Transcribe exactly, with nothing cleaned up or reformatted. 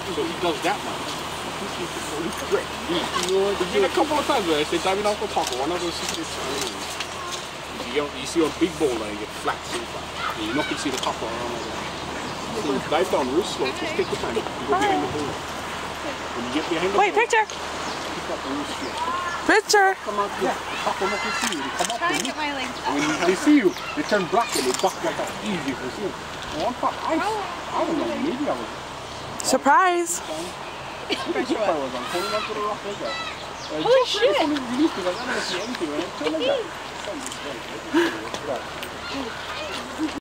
So he does that much. He's great. There's been a couple of times where I say diving off the taco, one of those secret times. You, you see a big boulder and you get flat so far. And you not can see the taco around like that. So dive down real slow, just take the time. You go behind the boulder. When you get behind the Wait, boulder, picture. pick up real slow. Picture. Come out, yeah. The taco not can see you. They come up Try to and you. get my legs And when they see you, they turn black and they duck like that. Easy for you. One pop ice. I don't know, maybe I was. Surprise. Surprise. I was on pulling up to the rock like that. Uh, Holy just shit! Released because I don't see anything, right? Turn like that.